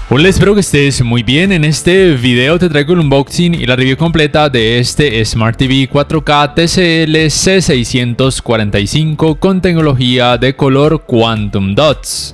Hola, espero que estés muy bien. En este video te traigo el unboxing y la review completa de este Smart TV 4K TCL C645 con tecnología de color Quantum Dots.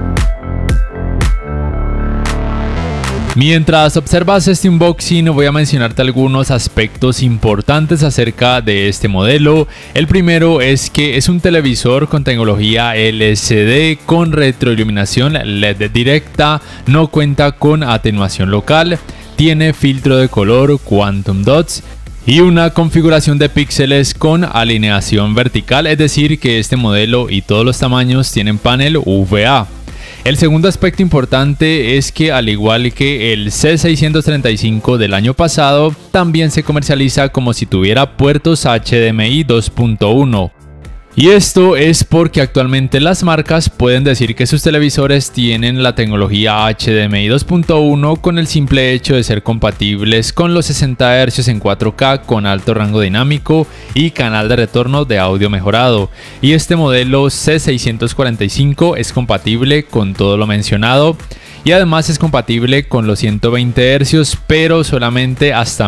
Mientras observas este unboxing voy a mencionarte algunos aspectos importantes acerca de este modelo. El primero es que es un televisor con tecnología LCD con retroiluminación LED directa, no cuenta con atenuación local, tiene filtro de color Quantum Dots y una configuración de píxeles con alineación vertical, es decir que este modelo y todos los tamaños tienen panel VA. El segundo aspecto importante es que, al igual que el C635 del año pasado, también se comercializa como si tuviera puertos HDMI 2.1. Y esto es porque actualmente las marcas pueden decir que sus televisores tienen la tecnología HDMI 2.1 con el simple hecho de ser compatibles con los 60 Hz en 4K con alto rango dinámico y canal de retorno de audio mejorado. Y este modelo C645 es compatible con todo lo mencionado. Y además es compatible con los 120 Hz, pero solamente hasta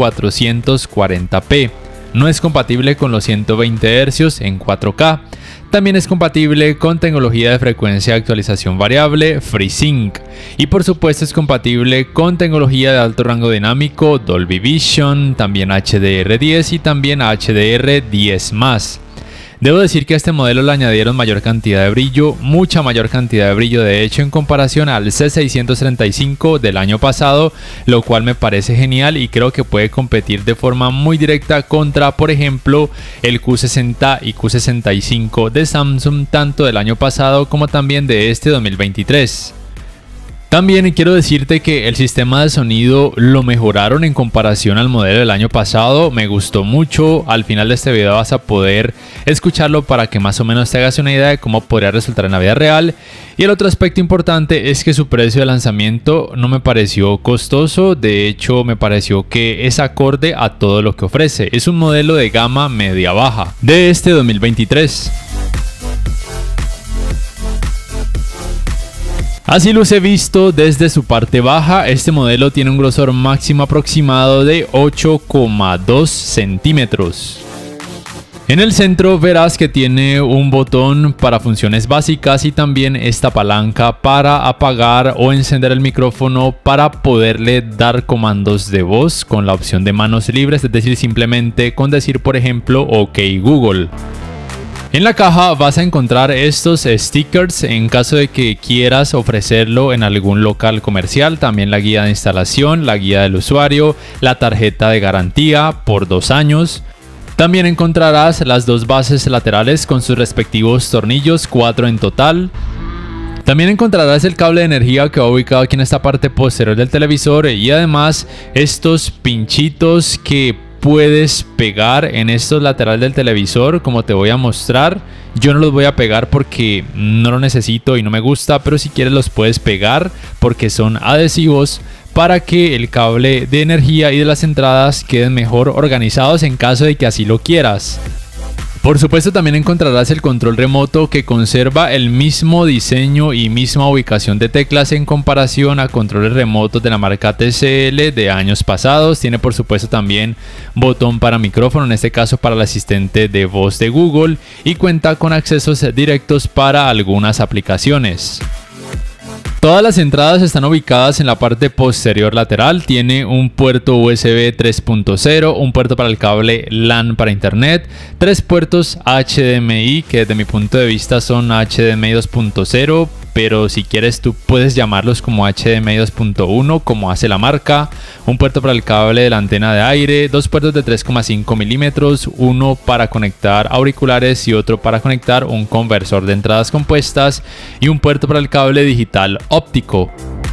1440p. No es compatible con los 120 Hz en 4K. También es compatible con tecnología de frecuencia de actualización variable FreeSync. Y por supuesto es compatible con tecnología de alto rango dinámico Dolby Vision, también HDR10 y también HDR10+. Debo decir que a este modelo le añadieron mayor cantidad de brillo, mucha mayor cantidad de brillo de hecho en comparación al C635 del año pasado, lo cual me parece genial y creo que puede competir de forma muy directa contra, por ejemplo, el Q60 y Q65 de Samsung, tanto del año pasado como también de este 2023. También quiero decirte que el sistema de sonido lo mejoraron en comparación al modelo del año pasado, me gustó mucho. Al final de este video vas a poder escucharlo para que más o menos te hagas una idea de cómo podría resultar en la vida real. Y el otro aspecto importante es que su precio de lanzamiento no me pareció costoso, de hecho me pareció que es acorde a todo lo que ofrece. Es un modelo de gama media-baja de este 2023. Así los he visto desde su parte baja. Este modelo tiene un grosor máximo aproximado de 8,2 centímetros. En el centro verás que tiene un botón para funciones básicas y también esta palanca para apagar o encender el micrófono para poderle dar comandos de voz con la opción de manos libres, es decir, simplemente con decir por ejemplo OK Google. En la caja vas a encontrar estos stickers en caso de que quieras ofrecerlo en algún local comercial, también la guía de instalación, la guía del usuario, la tarjeta de garantía por 2 años. También encontrarás las 2 bases laterales con sus respectivos tornillos, 4 en total. También encontrarás el cable de energía que va ubicado aquí en esta parte posterior del televisor y además estos pinchitos que puedes pegar en estos laterales del televisor, como te voy a mostrar. Yo no los voy a pegar porque no lo necesito y no me gusta, pero si quieres los puedes pegar porque son adhesivos para que el cable de energía y de las entradas queden mejor organizados en caso de que así lo quieras. Por supuesto también encontrarás el control remoto que conserva el mismo diseño y misma ubicación de teclas en comparación a controles remotos de la marca TCL de años pasados. Tiene por supuesto también botón para micrófono, en este caso para el asistente de voz de Google, y cuenta con accesos directos para algunas aplicaciones. Todas las entradas están ubicadas en la parte posterior lateral. Tiene un puerto USB 3.0, un puerto para el cable LAN para internet, 3 puertos HDMI que desde mi punto de vista son HDMI 2.0, pero si quieres tú puedes llamarlos como HDMI 2.1 como hace la marca, un puerto para el cable de la antena de aire, 2 puertos de 3,5 milímetros, uno para conectar auriculares y otro para conectar un conversor de entradas compuestas y un puerto para el cable digital óptico.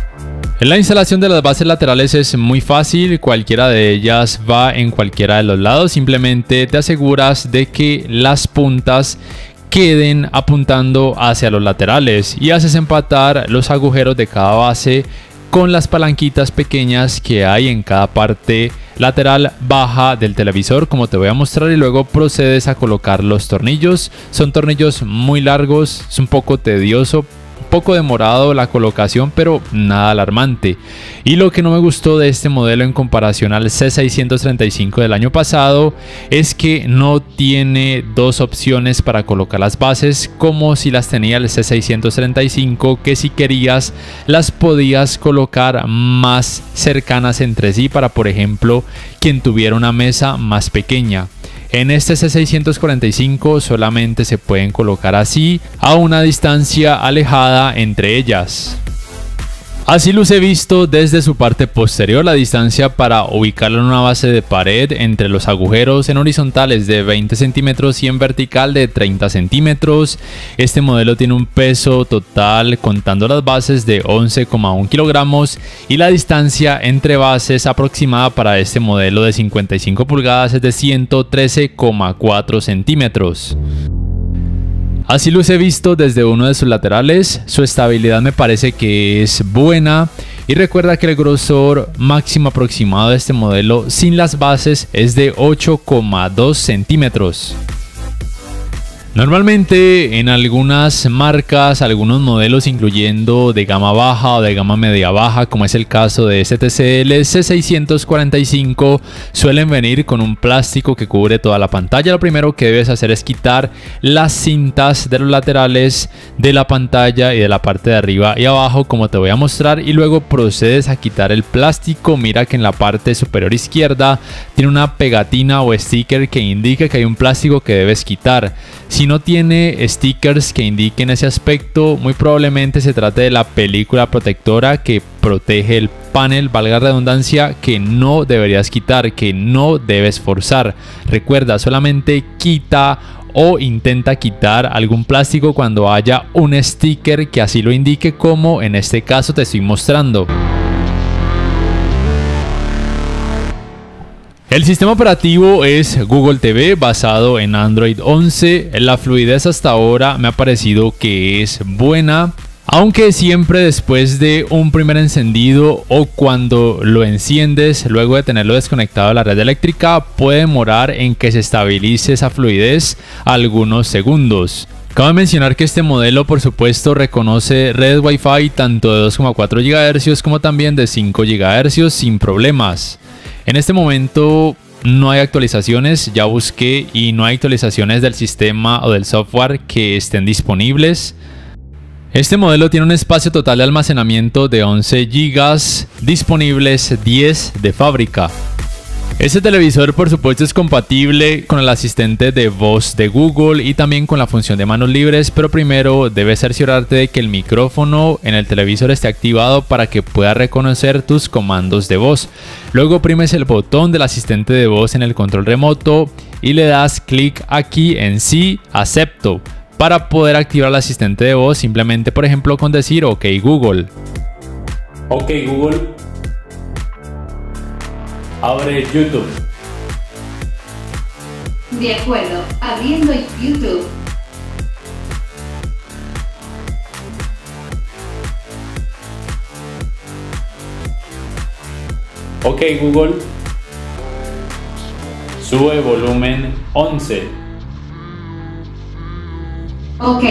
La instalación de las bases laterales es muy fácil, cualquiera de ellas va en cualquiera de los lados, simplemente te aseguras de que las puntas queden apuntando hacia los laterales y haces empatar los agujeros de cada base con las palanquitas pequeñas que hay en cada parte lateral baja del televisor, como te voy a mostrar, y luego procedes a colocar los tornillos. Son tornillos muy largos, es un poco tedioso poco demorado la colocación, pero nada alarmante. Y lo que no me gustó de este modelo en comparación al C635 del año pasado es que no tiene dos opciones para colocar las bases como si las tenía el C635, que si querías las podías colocar más cercanas entre sí para, por ejemplo, quien tuviera una mesa más pequeña. En este C645 solamente se pueden colocar así a una distancia alejada entre ellas. Así los he visto desde su parte posterior. La distancia para ubicarlo en una base de pared entre los agujeros en horizontal es de 20 centímetros y en vertical de 30 centímetros. Este modelo tiene un peso total contando las bases de 11,1 kilogramos y la distancia entre bases aproximada para este modelo de 55 pulgadas es de 113,4 centímetros. Así los he visto desde uno de sus laterales. Su estabilidad me parece que es buena y recuerda que el grosor máximo aproximado de este modelo sin las bases es de 8,2 centímetros. Normalmente en algunas marcas, algunos modelos incluyendo de gama baja o de gama media baja, como es el caso de este TCL C645, suelen venir con un plástico que cubre toda la pantalla. Lo primero que debes hacer es quitar las cintas de los laterales de la pantalla y de la parte de arriba y abajo, como te voy a mostrar, y luego procedes a quitar el plástico. Mira que en la parte superior izquierda tiene una pegatina o sticker que indica que hay un plástico que debes quitar. Si no tiene stickers que indiquen ese aspecto, muy probablemente se trate de la película protectora que protege el panel, valga la redundancia, que no deberías quitar, que no debes forzar. Recuerda, solamente quita o intenta quitar algún plástico cuando haya un sticker que así lo indique, como en este caso te estoy mostrando. El sistema operativo es Google TV basado en Android 11. La fluidez hasta ahora me ha parecido que es buena, aunque siempre después de un primer encendido o cuando lo enciendes luego de tenerlo desconectado de la red eléctrica puede demorar en que se estabilice esa fluidez algunos segundos. Cabe mencionar que este modelo por supuesto reconoce redes Wi-Fi tanto de 2,4 GHz como también de 5 GHz sin problemas. En este momento no hay actualizaciones, ya busqué y no hay actualizaciones del sistema o del software que estén disponibles. Este modelo tiene un espacio total de almacenamiento de 11 GB, disponibles 10 de fábrica. Este televisor por supuesto es compatible con el asistente de voz de Google y también con la función de manos libres, pero primero debes cerciorarte de que el micrófono en el televisor esté activado para que pueda reconocer tus comandos de voz. Luego oprimes el botón del asistente de voz en el control remoto y le das clic aquí en sí, acepto. Para poder activar el asistente de voz, simplemente por ejemplo con decir OK Google. OK Google, abre YouTube. De acuerdo, abriendo YouTube. OK Google, sube volumen 11. OK.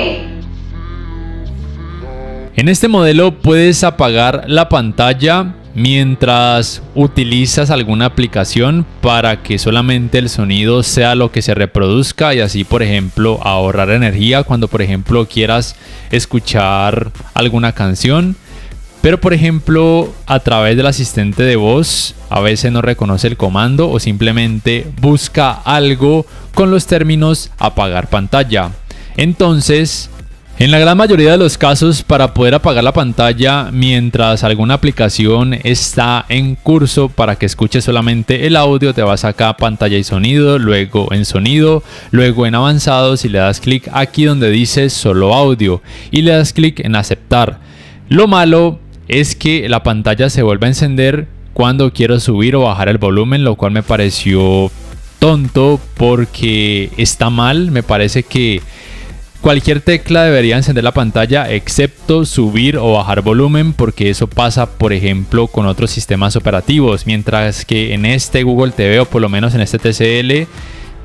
En este modelo puedes apagar la pantalla mientras utilizas alguna aplicación para que solamente el sonido sea lo que se reproduzca y así por ejemplo ahorrar energía cuando por ejemplo quieras escuchar alguna canción. Pero por ejemplo a través del asistente de voz a veces no reconoce el comando o simplemente busca algo con los términos apagar pantalla. Entonces, en la gran mayoría de los casos, para poder apagar la pantalla mientras alguna aplicación está en curso para que escuches solamente el audio, te vas acá a pantalla y sonido, luego en sonido, luego en avanzados y le das clic aquí donde dice solo audio y le das clic en aceptar. Lo malo es que la pantalla se vuelve a encender cuando quiero subir o bajar el volumen, lo cual me pareció tonto porque está mal. Me parece que cualquier tecla debería encender la pantalla excepto subir o bajar volumen, porque eso pasa por ejemplo con otros sistemas operativos, mientras que en este Google TV o por lo menos en este TCL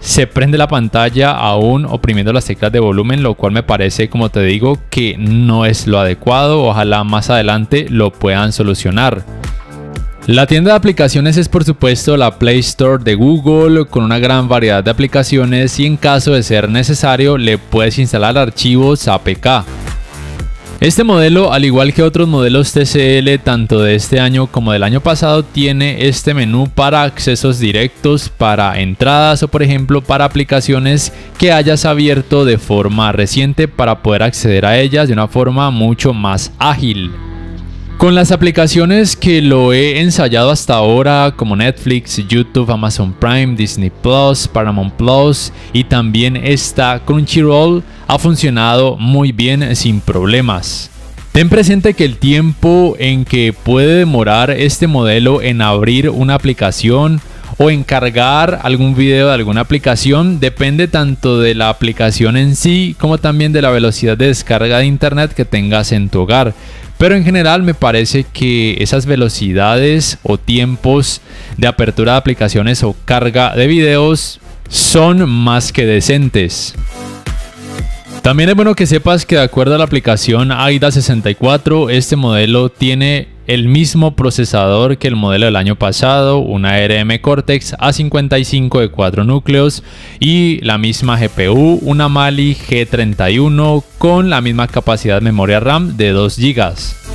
se prende la pantalla aún oprimiendo las teclas de volumen, lo cual me parece, como te digo, que no es lo adecuado. Ojalá más adelante lo puedan solucionar. La tienda de aplicaciones es por supuesto la Play Store de Google, con una gran variedad de aplicaciones, y en caso de ser necesario le puedes instalar archivos APK. Este modelo, al igual que otros modelos TCL tanto de este año como del año pasado, tiene este menú para accesos directos para entradas o por ejemplo para aplicaciones que hayas abierto de forma reciente para poder acceder a ellas de una forma mucho más ágil. Con las aplicaciones que lo he ensayado hasta ahora, como Netflix, YouTube, Amazon Prime, Disney Plus, Paramount Plus y también esta Crunchyroll, ha funcionado muy bien sin problemas. Ten presente que el tiempo en que puede demorar este modelo en abrir una aplicación o en cargar algún video de alguna aplicación depende tanto de la aplicación en sí como también de la velocidad de descarga de internet que tengas en tu hogar. Pero en general me parece que esas velocidades o tiempos de apertura de aplicaciones o carga de videos son más que decentes. También es bueno que sepas que de acuerdo a la aplicación AIDA64, este modelo tiene el mismo procesador que el modelo del año pasado, una ARM Cortex A55 de 4 núcleos y la misma GPU, una Mali G31 con la misma capacidad de memoria RAM de 2 GB.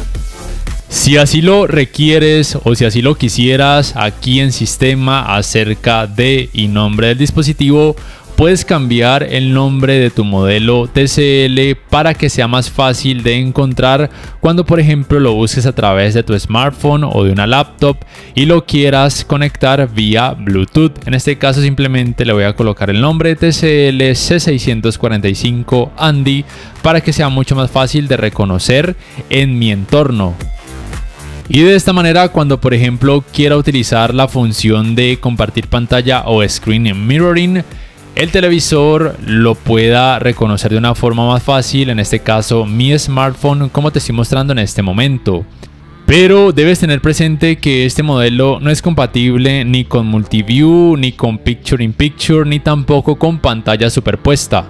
Si así lo requieres o si así lo quisieras, aquí en sistema acerca de y nombre del dispositivo, puedes cambiar el nombre de tu modelo TCL para que sea más fácil de encontrar cuando por ejemplo lo busques a través de tu smartphone o de una laptop y lo quieras conectar vía Bluetooth. En este caso simplemente le voy a colocar el nombre TCL C645 Andy para que sea mucho más fácil de reconocer en mi entorno. Y de esta manera, cuando por ejemplo quiera utilizar la función de compartir pantalla o screen mirroring, el televisor lo pueda reconocer de una forma más fácil, en este caso mi smartphone, como te estoy mostrando en este momento. Pero debes tener presente que este modelo no es compatible ni con Multiview, ni con Picture in Picture, ni tampoco con pantalla superpuesta.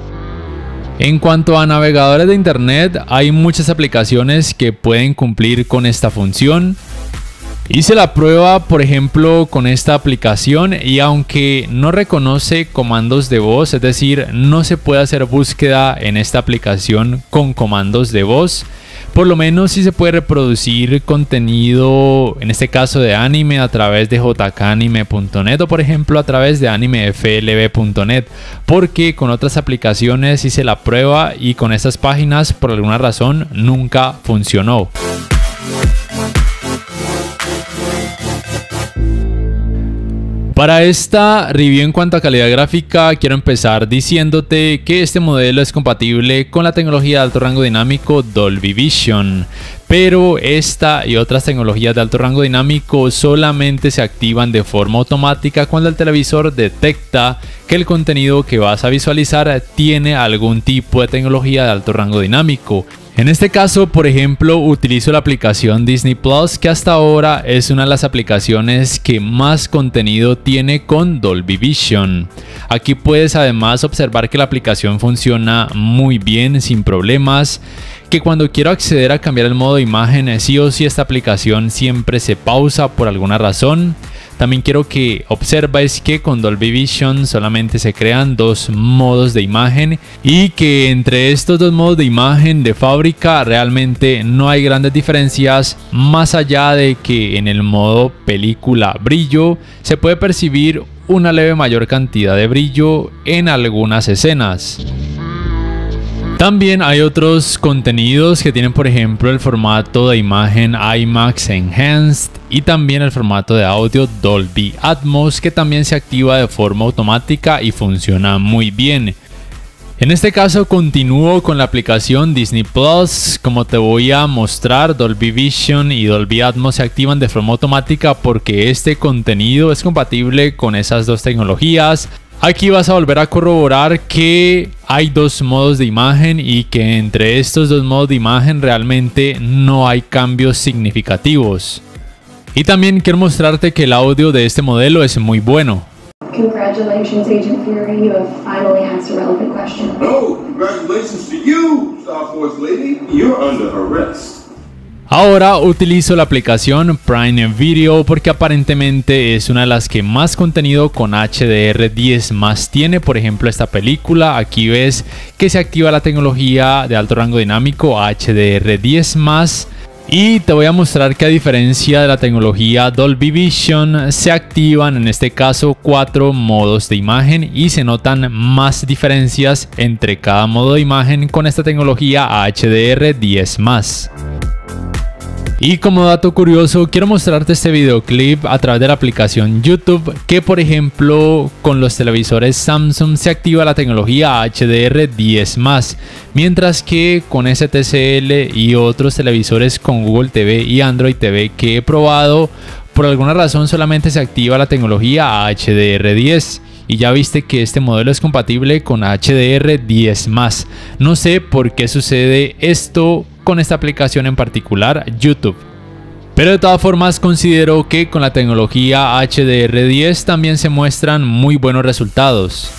En cuanto a navegadores de internet, hay muchas aplicaciones que pueden cumplir con esta función. Hice la prueba, por ejemplo, con esta aplicación y aunque no reconoce comandos de voz, es decir, no se puede hacer búsqueda en esta aplicación con comandos de voz, por lo menos sí se puede reproducir contenido, en este caso de anime, a través de jkanime.net o por ejemplo a través de animeflb.net, porque con otras aplicaciones hice la prueba y con estas páginas por alguna razón nunca funcionó. Para esta review en cuanto a calidad gráfica, quiero empezar diciéndote que este modelo es compatible con la tecnología de alto rango dinámico Dolby Vision, pero esta y otras tecnologías de alto rango dinámico solamente se activan de forma automática cuando el televisor detecta que el contenido que vas a visualizar tiene algún tipo de tecnología de alto rango dinámico. En este caso, por ejemplo, utilizo la aplicación Disney Plus, que hasta ahora es una de las aplicaciones que más contenido tiene con Dolby Vision. Aquí puedes además observar que la aplicación funciona muy bien, sin problemas, que cuando quiero acceder a cambiar el modo de imagen, sí o sí esta aplicación siempre se pausa por alguna razón. También quiero que observes que con Dolby Vision solamente se crean dos modos de imagen y que entre estos dos modos de imagen de fábrica realmente no hay grandes diferencias, más allá de que en el modo película brillo se puede percibir una leve mayor cantidad de brillo en algunas escenas. También hay otros contenidos que tienen, por ejemplo, el formato de imagen IMAX Enhanced y también el formato de audio Dolby Atmos, que también se activa de forma automática y funciona muy bien. En este caso continúo con la aplicación Disney Plus. Como te voy a mostrar, Dolby Vision y Dolby Atmos se activan de forma automática porque este contenido es compatible con esas dos tecnologías. Aquí vas a volver a corroborar que hay dos modos de imagen y que entre estos dos modos de imagen realmente no hay cambios significativos. Y también quiero mostrarte que el audio de este modelo es muy bueno. Ok, Congratulations, Agent Fury. You have finally asked a relevant question. No, congratulations to you, Star Force Lady. You're under arrest. Ahora utilizo la aplicación Prime Video porque aparentemente es una de las que más contenido con HDR10+ tiene. Por ejemplo, esta película, aquí ves que se activa la tecnología de alto rango dinámico HDR10+. Y te voy a mostrar que a diferencia de la tecnología Dolby Vision, se activan en este caso 4 modos de imagen y se notan más diferencias entre cada modo de imagen con esta tecnología HDR10+. Y como dato curioso, quiero mostrarte este videoclip a través de la aplicación YouTube, que por ejemplo con los televisores Samsung se activa la tecnología HDR10+, mientras que con STCL y otros televisores con Google TV y Android TV que he probado, por alguna razón solamente se activa la tecnología HDR10. Y ya viste que este modelo es compatible con HDR10+. No sé por qué sucede esto con esta aplicación en particular, YouTube. Pero de todas formas considero que con la tecnología HDR10 también se muestran muy buenos resultados.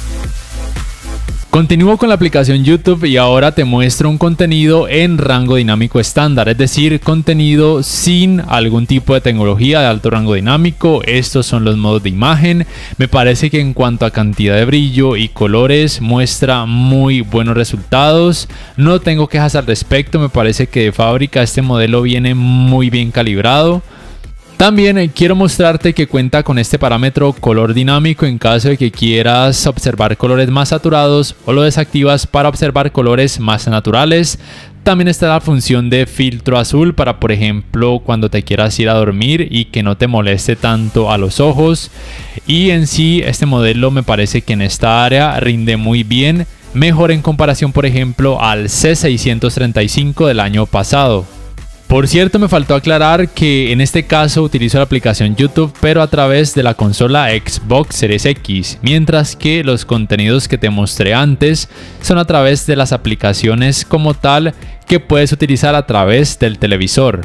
Continúo con la aplicación YouTube y ahora te muestro un contenido en rango dinámico estándar, es decir, contenido sin algún tipo de tecnología de alto rango dinámico. Estos son los modos de imagen. Me parece que en cuanto a cantidad de brillo y colores muestra muy buenos resultados. No tengo quejas al respecto, me parece que de fábrica este modelo viene muy bien calibrado. También quiero mostrarte que cuenta con este parámetro color dinámico en caso de que quieras observar colores más saturados o lo desactivas para observar colores más naturales. También está la función de filtro azul para, por ejemplo, cuando te quieras ir a dormir y que no te moleste tanto a los ojos. Y en sí este modelo me parece que en esta área rinde muy bien, mejor en comparación por ejemplo al C635 del año pasado. Por cierto, me faltó aclarar que en este caso utilizo la aplicación YouTube pero a través de la consola Xbox Series X, mientras que los contenidos que te mostré antes son a través de las aplicaciones como tal que puedes utilizar a través del televisor.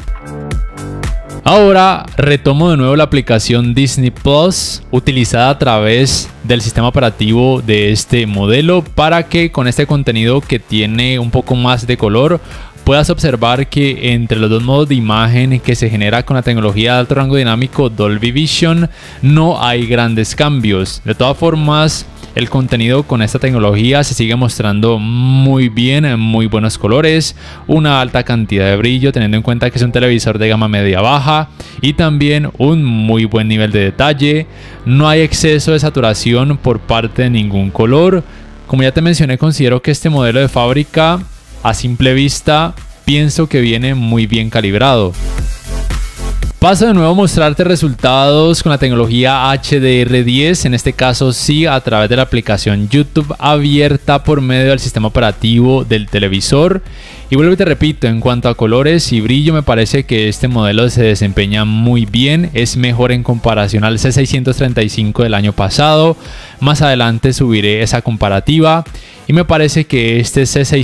Ahora retomo de nuevo la aplicación Disney Plus utilizada a través del sistema operativo de este modelo para que con este contenido que tiene un poco más de color puedas observar que entre los dos modos de imagen que se genera con la tecnología de alto rango dinámico Dolby Vision no hay grandes cambios. De todas formas, el contenido con esta tecnología se sigue mostrando muy bien, muy buenos colores, una alta cantidad de brillo teniendo en cuenta que es un televisor de gama media baja y también un muy buen nivel de detalle. No hay exceso de saturación por parte de ningún color. Como ya te mencioné, considero que este modelo de fábrica a simple vista pienso que viene muy bien calibrado. Paso de nuevo a mostrarte resultados con la tecnología HDR10, en este caso sí a través de la aplicación YouTube abierta por medio del sistema operativo del televisor. Y vuelvo y te repito, en cuanto a colores y brillo me parece que este modelo se desempeña muy bien, es mejor en comparación al C635 del año pasado. Más adelante subiré esa comparativa y me parece que este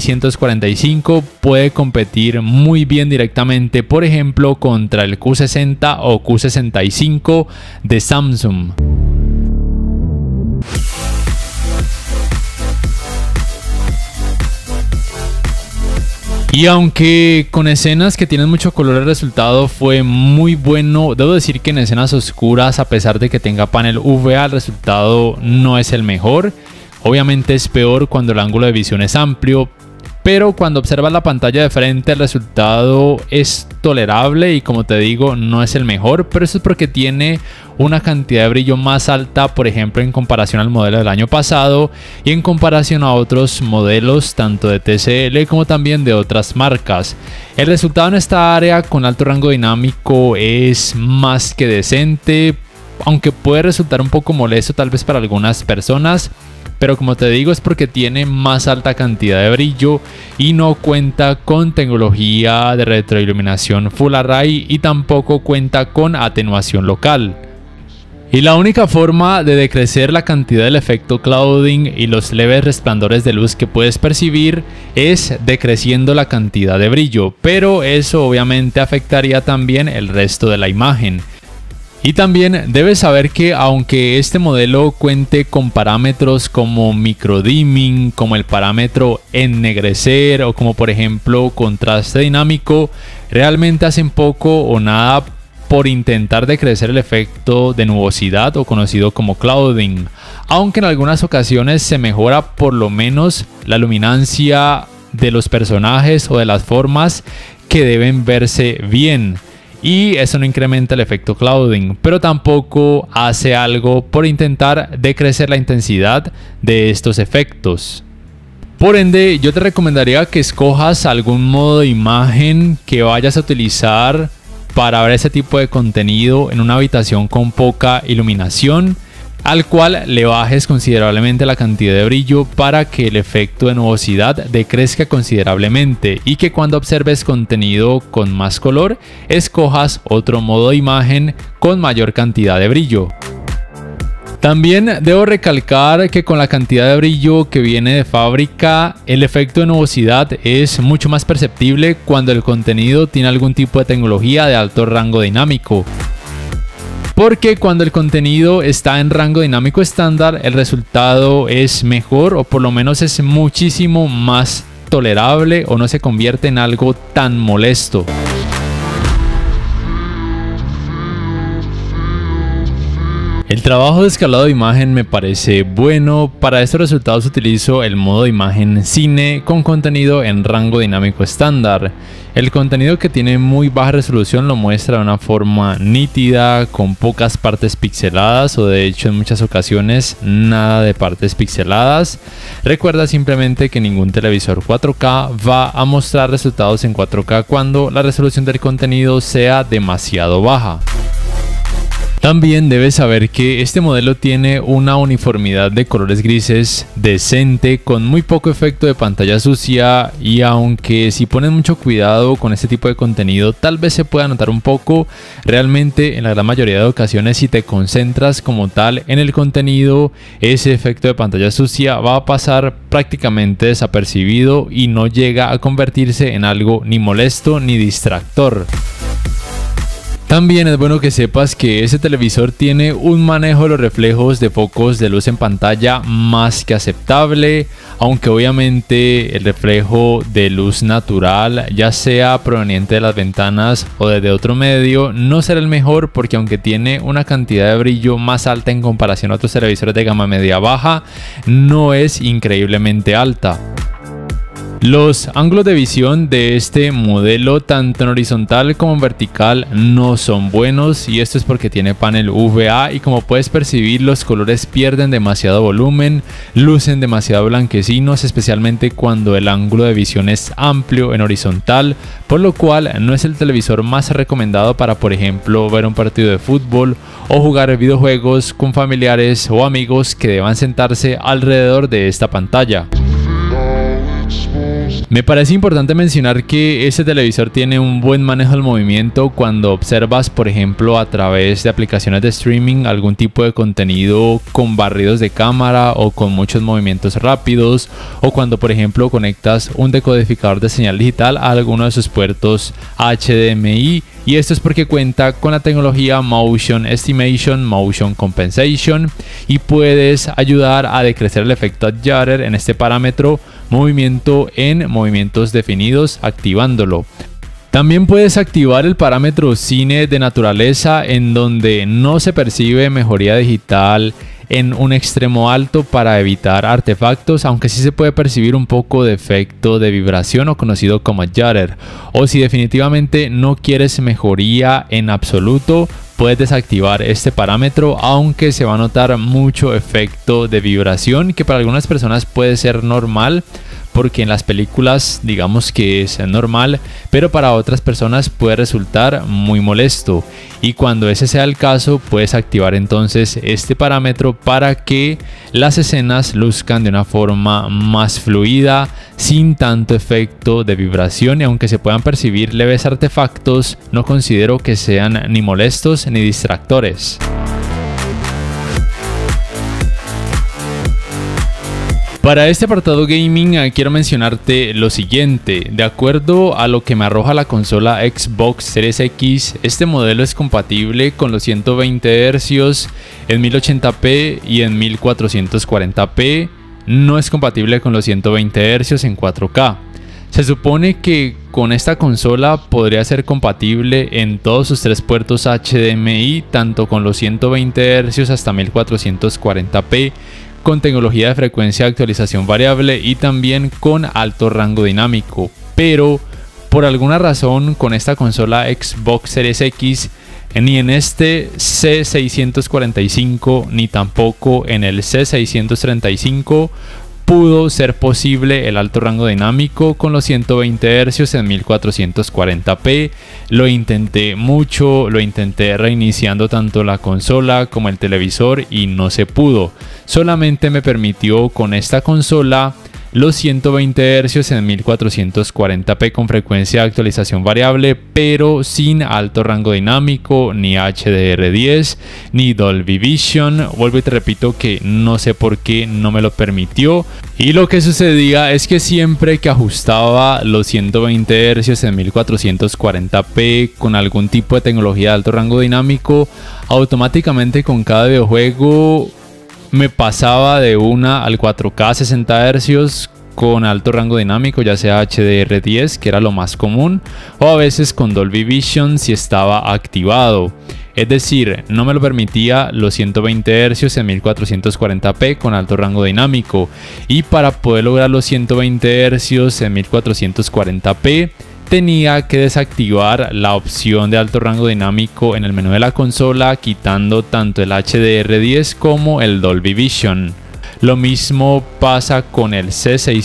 C645 puede competir muy bien directamente, por ejemplo, contra el Q60 o Q65 de Samsung. Y aunque con escenas que tienen mucho color el resultado fue muy bueno, debo decir que en escenas oscuras, a pesar de que tenga panel VA, el resultado no es el mejor. Obviamente es peor cuando el ángulo de visión es amplio, pero cuando observas la pantalla de frente el resultado es tolerable y, como te digo, no es el mejor, pero eso es porque tiene una cantidad de brillo más alta, por ejemplo en comparación al modelo del año pasado y en comparación a otros modelos tanto de TCL como también de otras marcas. El resultado en esta área con alto rango dinámico es más que decente, aunque puede resultar un poco molesto tal vez para algunas personas. Pero como te digo, es porque tiene más alta cantidad de brillo y no cuenta con tecnología de retroiluminación Full Array y tampoco cuenta con atenuación local. Y la única forma de decrecer la cantidad del efecto clouding y los leves resplandores de luz que puedes percibir es decreciendo la cantidad de brillo, pero eso obviamente afectaría también el resto de la imagen. Y también debes saber que aunque este modelo cuente con parámetros como microdimming, como el parámetro ennegrecer o como por ejemplo contraste dinámico, realmente hacen poco o nada por intentar decrecer el efecto de nubosidad o conocido como clouding, aunque en algunas ocasiones se mejora por lo menos la luminancia de los personajes o de las formas que deben verse bien. Y eso no incrementa el efecto clouding, pero tampoco hace algo por intentar decrecer la intensidad de estos efectos. Por ende, yo te recomendaría que escojas algún modo de imagen que vayas a utilizar para ver ese tipo de contenido en una habitación con poca iluminación, al cual le bajes considerablemente la cantidad de brillo para que el efecto de nubosidad decrezca considerablemente y que cuando observes contenido con más color escojas otro modo de imagen con mayor cantidad de brillo. También debo recalcar que con la cantidad de brillo que viene de fábrica, el efecto de nubosidad es mucho más perceptible cuando el contenido tiene algún tipo de tecnología de alto rango dinámico. Porque cuando el contenido está en rango dinámico estándar, el resultado es mejor o por lo menos es muchísimo más tolerable o no se convierte en algo tan molesto. El trabajo de escalado de imagen me parece bueno. Para estos resultados utilizo el modo de imagen cine con contenido en rango dinámico estándar. El contenido que tiene muy baja resolución lo muestra de una forma nítida, con pocas partes pixeladas o de hecho en muchas ocasiones nada de partes pixeladas. Recuerda simplemente que ningún televisor 4K va a mostrar resultados en 4K cuando la resolución del contenido sea demasiado baja. También debes saber que este modelo tiene una uniformidad de colores grises decente con muy poco efecto de pantalla sucia, y aunque si pones mucho cuidado con este tipo de contenido tal vez se pueda notar un poco, realmente en la gran mayoría de ocasiones si te concentras como tal en el contenido, ese efecto de pantalla sucia va a pasar prácticamente desapercibido y no llega a convertirse en algo ni molesto ni distractor. También es bueno que sepas que ese televisor tiene un manejo de los reflejos de focos de luz en pantalla más que aceptable, aunque obviamente el reflejo de luz natural, ya sea proveniente de las ventanas o desde otro medio, no será el mejor porque aunque tiene una cantidad de brillo más alta en comparación a otros televisores de gama media baja, no es increíblemente alta. Los ángulos de visión de este modelo tanto en horizontal como en vertical no son buenos, y esto es porque tiene panel VA y como puedes percibir los colores pierden demasiado volumen, lucen demasiado blanquecinos, especialmente cuando el ángulo de visión es amplio en horizontal, por lo cual no es el televisor más recomendado para por ejemplo ver un partido de fútbol o jugar videojuegos con familiares o amigos que deban sentarse alrededor de esta pantalla. Me parece importante mencionar que este televisor tiene un buen manejo del movimiento cuando observas, por ejemplo, a través de aplicaciones de streaming algún tipo de contenido con barridos de cámara o con muchos movimientos rápidos, o cuando, por ejemplo, conectas un decodificador de señal digital a alguno de sus puertos HDMI, y esto es porque cuenta con la tecnología Motion Estimation, Motion Compensation, y puedes ayudar a decrecer el efecto Adjuster en este parámetro movimiento en movimientos definidos activándolo. También puedes activar el parámetro cine de naturaleza, en donde no se percibe mejoría digital en un extremo alto para evitar artefactos, aunque sí se puede percibir un poco de efecto de vibración o conocido como Adjuster. O si definitivamente no quieres mejoría en absoluto, puedes desactivar este parámetro, aunque se va a notar mucho efecto de vibración, que para algunas personas puede ser normal porque en las películas digamos que es normal, pero para otras personas puede resultar muy molesto, y cuando ese sea el caso puedes activar entonces este parámetro para que las escenas luzcan de una forma más fluida, sin tanto efecto de vibración, y aunque se puedan percibir leves artefactos, no considero que sean ni molestos ni distractores. Para este apartado gaming quiero mencionarte lo siguiente. De acuerdo a lo que me arroja la consola Xbox Series X, este modelo es compatible con los 120 Hz en 1080p y en 1440p. No es compatible con los 120 Hz en 4K. Se supone que con esta consola podría ser compatible en todos sus 3 puertos HDMI, tanto con los 120 Hz hasta 1440p, con tecnología de frecuencia de actualización variable y también con alto rango dinámico. Pero por alguna razón con esta consola Xbox Series X, ni en este C645 ni tampoco en el C635 pudo ser posible el alto rango dinámico con los 120 Hz en 1440p. Lo intenté mucho, lo intenté reiniciando tanto la consola como el televisor y no se pudo. Solamente me permitió con esta consola los 120 Hz en 1440p con frecuencia de actualización variable, pero sin alto rango dinámico, ni HDR10, ni Dolby Vision. Vuelvo y te repito que no sé por qué no me lo permitió. Y lo que sucedía es que siempre que ajustaba los 120 Hz en 1440p con algún tipo de tecnología de alto rango dinámico, automáticamente con cada videojuego me pasaba de 1 al 4K 60 Hz con alto rango dinámico, ya sea HDR10, que era lo más común, o a veces con Dolby Vision si estaba activado. Es decir, no me lo permitía los 120 Hz en 1440p con alto rango dinámico. Y para poder lograr los 120 Hz en 1440p, tenía que desactivar la opción de alto rango dinámico en el menú de la consola, quitando tanto el HDR10 como el Dolby Vision. Lo mismo pasa con el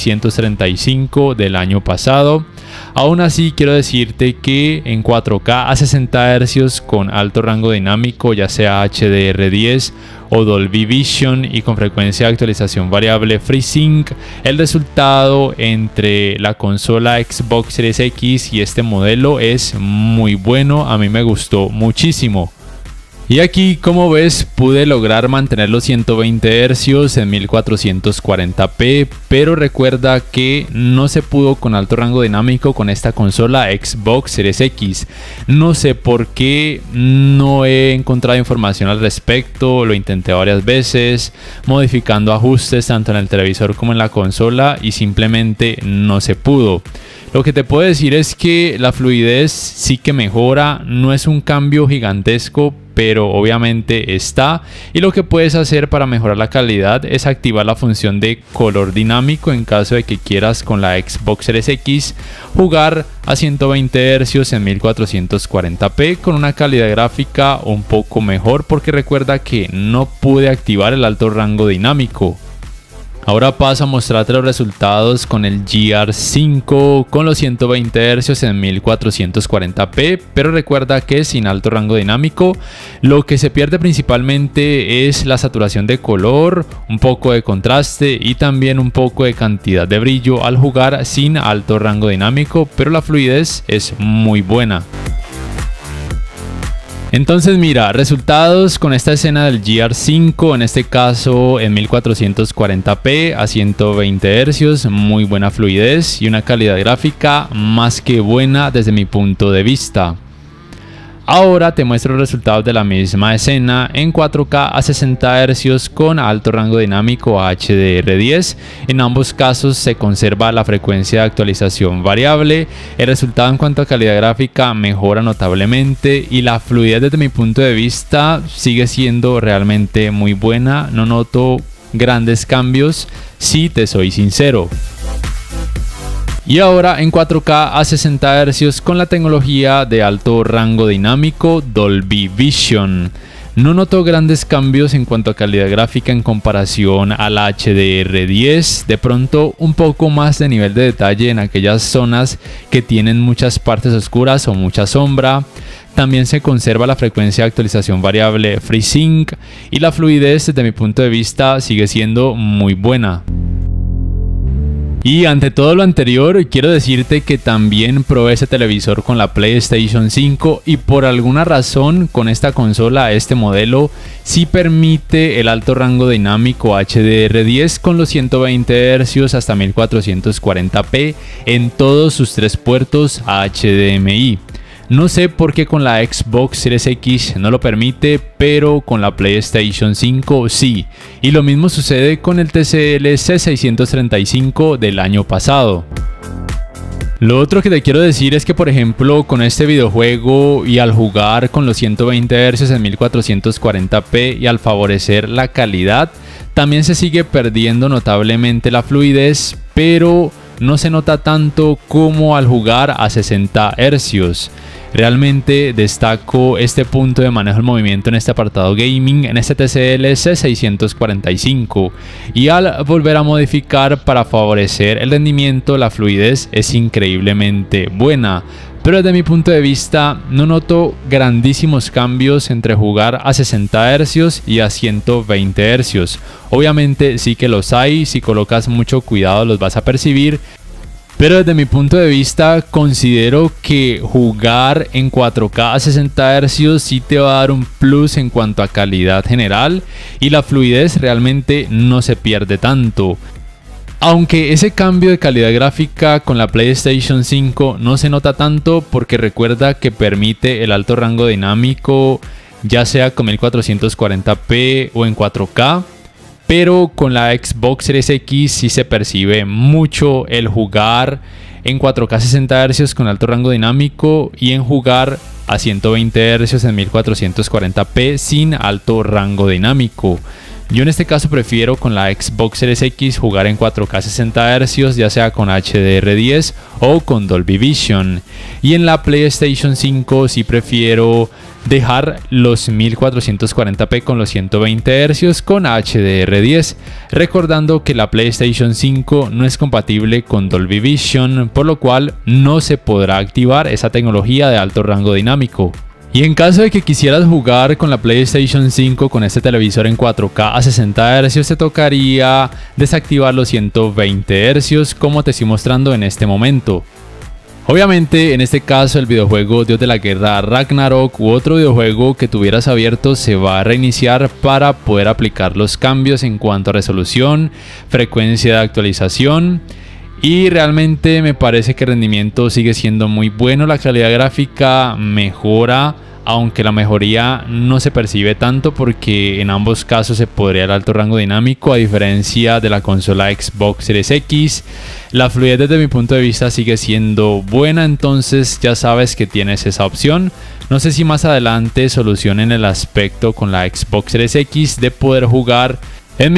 C635 del año pasado. Aún así quiero decirte que en 4K a 60 Hz con alto rango dinámico, ya sea HDR10 o Dolby Vision y con frecuencia de actualización variable FreeSync, el resultado entre la consola Xbox Series X y este modelo es muy bueno. A mí me gustó muchísimo. Y aquí, como ves, pude lograr mantener los 120 Hz en 1440p, pero recuerda que no se pudo con alto rango dinámico con esta consola Xbox Series X. No sé por qué, no he encontrado información al respecto, lo intenté varias veces, modificando ajustes tanto en el televisor como en la consola y simplemente no se pudo. Lo que te puedo decir es que la fluidez sí que mejora, no es un cambio gigantesco, pero obviamente está. Y lo que puedes hacer para mejorar la calidad es activar la función de color dinámico en caso de que quieras con la Xbox Series X jugar a 120 Hz en 1440p con una calidad gráfica un poco mejor, porque recuerda que no pude activar el alto rango dinámico. Ahora paso a mostrarte los resultados con el GR5 con los 120 Hz en 1440p, pero recuerda que sin alto rango dinámico. Lo que se pierde principalmente es la saturación de color, un poco de contraste y también un poco de cantidad de brillo al jugar sin alto rango dinámico, pero la fluidez es muy buena. Entonces mira, resultados con esta escena del GR5, en este caso en 1440p a 120 Hz, muy buena fluidez y una calidad gráfica más que buena desde mi punto de vista. Ahora te muestro los resultados de la misma escena en 4K a 60 Hz con alto rango dinámico HDR10. En ambos casos se conserva la frecuencia de actualización variable. El resultado en cuanto a calidad gráfica mejora notablemente y la fluidez desde mi punto de vista sigue siendo realmente muy buena. No noto grandes cambios, si te soy sincero. Y ahora en 4K a 60 Hz con la tecnología de alto rango dinámico Dolby Vision. No noto grandes cambios en cuanto a calidad gráfica en comparación al HDR10. De pronto un poco más de nivel de detalle en aquellas zonas que tienen muchas partes oscuras o mucha sombra. También se conserva la frecuencia de actualización variable FreeSync y la fluidez desde mi punto de vista sigue siendo muy buena. Y ante todo lo anterior, quiero decirte que también probé ese televisor con la PlayStation 5 y por alguna razón con esta consola, este modelo, sí permite el alto rango dinámico HDR10 con los 120 Hz hasta 1440p en todos sus 3 puertos HDMI. No sé por qué con la Xbox Series X no lo permite, pero con la PlayStation 5 sí. Y lo mismo sucede con el TCL C635 del año pasado. Lo otro que te quiero decir es que, por ejemplo, con este videojuego y al jugar con los 120 Hz en 1440p y al favorecer la calidad, también se sigue perdiendo notablemente la fluidez, pero no se nota tanto como al jugar a 60 Hz. Realmente destaco este punto de manejo del movimiento en este apartado gaming en este TCL C645, y al volver a modificar para favorecer el rendimiento, la fluidez es increíblemente buena. Pero desde mi punto de vista no noto grandísimos cambios entre jugar a 60 Hz y a 120 Hz. Obviamente sí que los hay, si colocas mucho cuidado los vas a percibir. Pero desde mi punto de vista considero que jugar en 4K a 60 Hz sí te va a dar un plus en cuanto a calidad general y la fluidez realmente no se pierde tanto. Aunque ese cambio de calidad gráfica con la PlayStation 5 no se nota tanto porque recuerda que permite el alto rango dinámico ya sea con 1440p o en 4K. Pero con la Xbox Series X sí se percibe mucho el jugar en 4K 60 Hz con alto rango dinámico y en jugar a 120 Hz en 1440p sin alto rango dinámico. Yo en este caso prefiero con la Xbox Series X jugar en 4K 60 Hz ya sea con HDR10 o con Dolby Vision. Y en la PlayStation 5 sí prefiero dejar los 1440p con los 120 Hz con HDR10, recordando que la PlayStation 5 no es compatible con Dolby Vision, por lo cual no se podrá activar esa tecnología de alto rango dinámico. Y en caso de que quisieras jugar con la PlayStation 5 con este televisor en 4K a 60 Hz, te tocaría desactivar los 120 Hz como te estoy mostrando en este momento. Obviamente en este caso el videojuego Dios de la Guerra Ragnarok u otro videojuego que tuvieras abierto se va a reiniciar para poder aplicar los cambios en cuanto a resolución, frecuencia de actualización, y realmente me parece que el rendimiento sigue siendo muy bueno. La calidad gráfica mejora, aunque la mejoría no se percibe tanto porque en ambos casos se podría el alto rango dinámico a diferencia de la consola Xbox Series X. La fluidez desde mi punto de vista sigue siendo buena, entonces ya sabes que tienes esa opción. No sé si más adelante solucionen el aspecto con la Xbox Series X de poder jugar en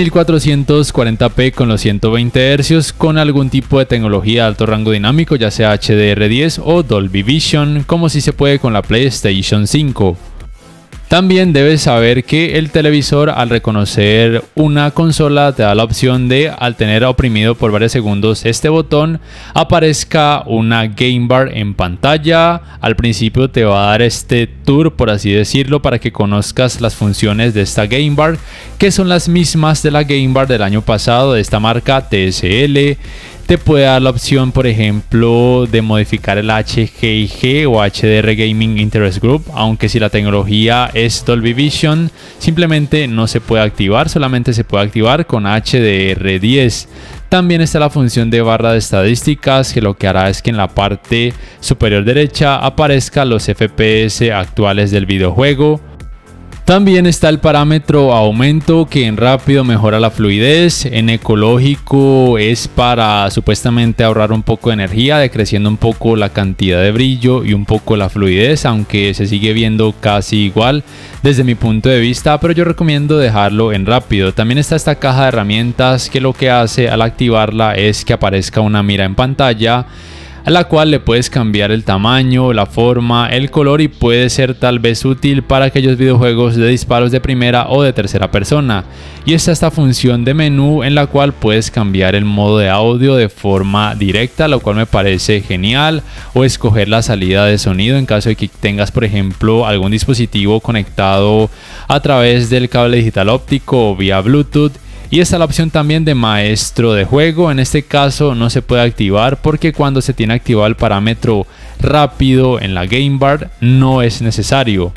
1440p con los 120 Hz con algún tipo de tecnología de alto rango dinámico, ya sea HDR10 o Dolby Vision, como si se puede con la PlayStation 5. También debes saber que el televisor, al reconocer una consola, te da la opción de, al tener oprimido por varios segundos este botón, aparezca una Game Bar en pantalla. Al principio te va a dar este tour, por así decirlo, para que conozcas las funciones de esta Game Bar, que son las mismas de la Game Bar del año pasado de esta marca TSL. Te puede dar la opción, por ejemplo, de modificar el HGIG o HDR Gaming Interest Group, aunque si la tecnología es Dolby Vision, simplemente no se puede activar, solamente se puede activar con HDR10. También está la función de barra de estadísticas, que lo que hará es que en la parte superior derecha aparezcan los FPS actuales del videojuego. También está el parámetro aumento, que en rápido mejora la fluidez, en ecológico es para supuestamente ahorrar un poco de energía, decreciendo un poco la cantidad de brillo y un poco la fluidez, aunque se sigue viendo casi igual desde mi punto de vista, pero yo recomiendo dejarlo en rápido. También está esta caja de herramientas, que lo que hace al activarla es que aparezca una mira en pantalla, a la cual le puedes cambiar el tamaño, la forma, el color, y puede ser tal vez útil para aquellos videojuegos de disparos de primera o de tercera persona. Y está esta función de menú en la cual puedes cambiar el modo de audio de forma directa, lo cual me parece genial, o escoger la salida de sonido en caso de que tengas, por ejemplo, algún dispositivo conectado a través del cable digital óptico o vía Bluetooth. Y está la opción también de maestro de juego. En este caso no se puede activar porque cuando se tiene activado el parámetro rápido en la Game Bar no es necesario.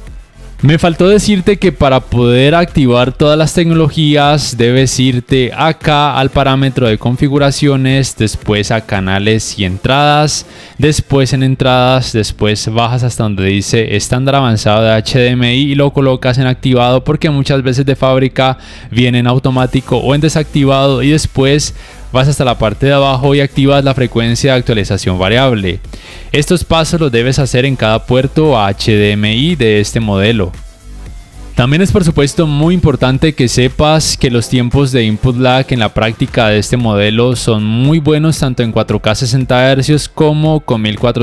Me faltó decirte que para poder activar todas las tecnologías debes irte acá al parámetro de configuraciones, después a canales y entradas, después en entradas, después bajas hasta donde dice estándar avanzado de HDMI y lo colocas en activado porque muchas veces de fábrica viene en automático o en desactivado, y después vas hasta la parte de abajo y activas la frecuencia de actualización variable. Estos pasos los debes hacer en cada puerto HDMI de este modelo. También es por supuesto muy importante que sepas que los tiempos de input lag en la práctica de este modelo son muy buenos tanto en 4K 60 Hz como con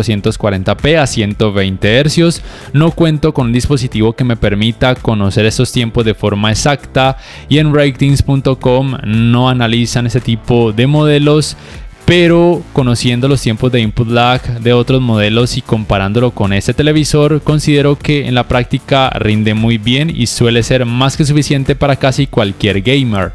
1440p a 120 Hz. No cuento con un dispositivo que me permita conocer estos tiempos de forma exacta y en ratings.com no analizan ese tipo de modelos. Pero conociendo los tiempos de input lag de otros modelos y comparándolo con este televisor, considero que en la práctica rinde muy bien y suele ser más que suficiente para casi cualquier gamer.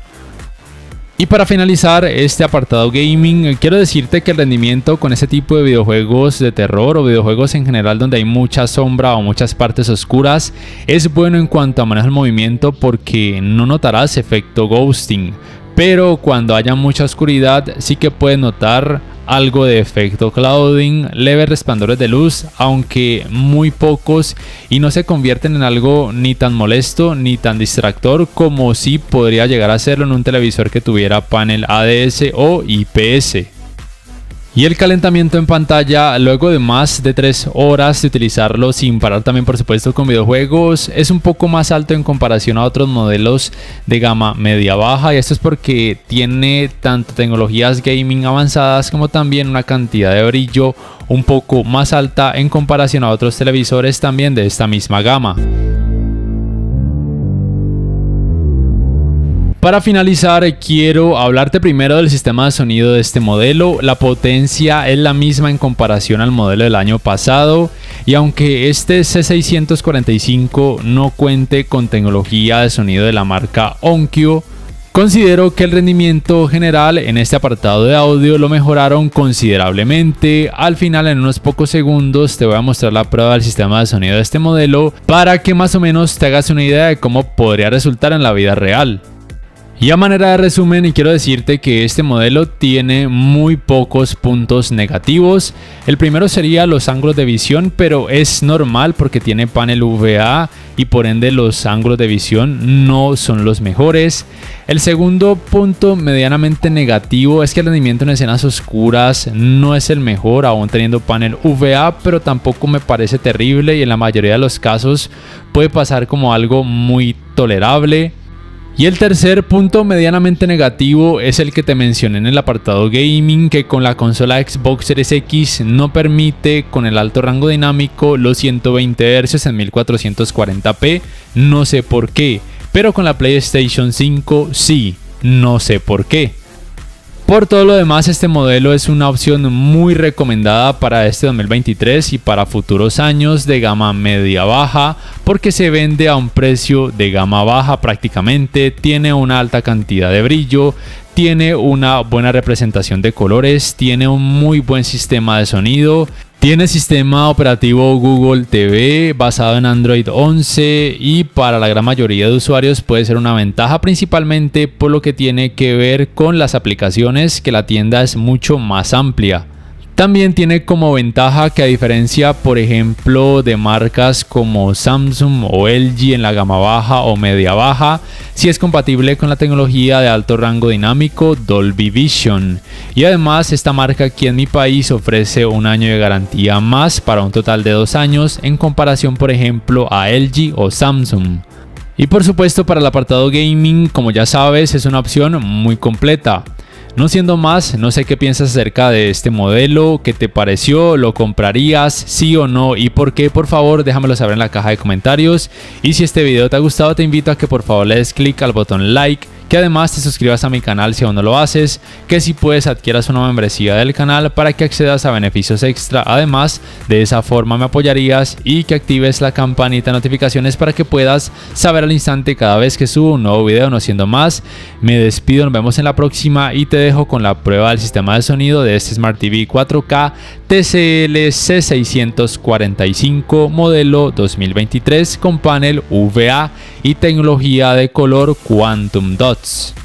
Y para finalizar este apartado gaming, quiero decirte que el rendimiento con este tipo de videojuegos de terror o videojuegos en general donde hay mucha sombra o muchas partes oscuras es bueno en cuanto a manejo del movimiento porque no notarás efecto ghosting. Pero cuando haya mucha oscuridad sí que puedes notar algo de efecto clouding, leves resplandores de luz, aunque muy pocos, y no se convierten en algo ni tan molesto ni tan distractor como sí podría llegar a serlo en un televisor que tuviera panel ADS o IPS. Y el calentamiento en pantalla, luego de más de 3 horas de utilizarlo sin parar también por supuesto con videojuegos, es un poco más alto en comparación a otros modelos de gama media baja, y esto es porque tiene tanto tecnologías gaming avanzadas como también una cantidad de brillo un poco más alta en comparación a otros televisores también de esta misma gama. Para finalizar, quiero hablarte primero del sistema de sonido de este modelo. La potencia es la misma en comparación al modelo del año pasado, y aunque este C645 no cuente con tecnología de sonido de la marca Onkyo, considero que el rendimiento general en este apartado de audio lo mejoraron considerablemente. Al final, en unos pocos segundos, te voy a mostrar la prueba del sistema de sonido de este modelo para que más o menos te hagas una idea de cómo podría resultar en la vida real. Y a manera de resumen, quiero decirte que este modelo tiene muy pocos puntos negativos. El primero sería los ángulos de visión, pero es normal porque tiene panel VA y por ende los ángulos de visión no son los mejores. El segundo punto medianamente negativo es que el rendimiento en escenas oscuras no es el mejor, aún teniendo panel VA, pero tampoco me parece terrible y en la mayoría de los casos puede pasar como algo muy tolerable. Y el tercer punto medianamente negativo es el que te mencioné en el apartado gaming, que con la consola Xbox Series X no permite con el alto rango dinámico los 120 Hz en 1440p, no sé por qué, pero con la PlayStation 5 sí, no sé por qué. Por todo lo demás, este modelo es una opción muy recomendada para este 2023 y para futuros años de gama media-baja, porque se vende a un precio de gama baja prácticamente, tiene una alta cantidad de brillo, tiene una buena representación de colores, tiene un muy buen sistema de sonido, tiene sistema operativo Google TV basado en Android 11 y para la gran mayoría de usuarios puede ser una ventaja, principalmente por lo que tiene que ver con las aplicaciones, que la tienda es mucho más amplia. También tiene como ventaja que a diferencia, por ejemplo, de marcas como Samsung o LG en la gama baja o media baja, sí es compatible con la tecnología de alto rango dinámico Dolby Vision. Y además esta marca aquí en mi país ofrece un año de garantía más para un total de 2 años en comparación, por ejemplo, a LG o Samsung. Y por supuesto, para el apartado gaming, como ya sabes, es una opción muy completa. No siendo más, no sé qué piensas acerca de este modelo, qué te pareció, lo comprarías, sí o no y por qué. Por favor déjamelo saber en la caja de comentarios, y si este video te ha gustado te invito a que por favor le des clic al botón like, que además te suscribas a mi canal si aún no lo haces, que si puedes adquieras una membresía del canal para que accedas a beneficios extra. Además, de esa forma me apoyarías, y que actives la campanita de notificaciones para que puedas saber al instante cada vez que subo un nuevo video. No siendo más, me despido, nos vemos en la próxima y te dejo con la prueba del sistema de sonido de este Smart TV 4K TCL C645 modelo 2023 con panel VA y tecnología de color Quantum Dots.